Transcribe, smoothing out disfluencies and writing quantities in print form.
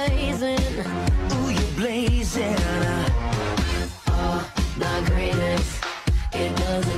blazing. Ooh, you're blazing. Oh, the greatest. It doesn't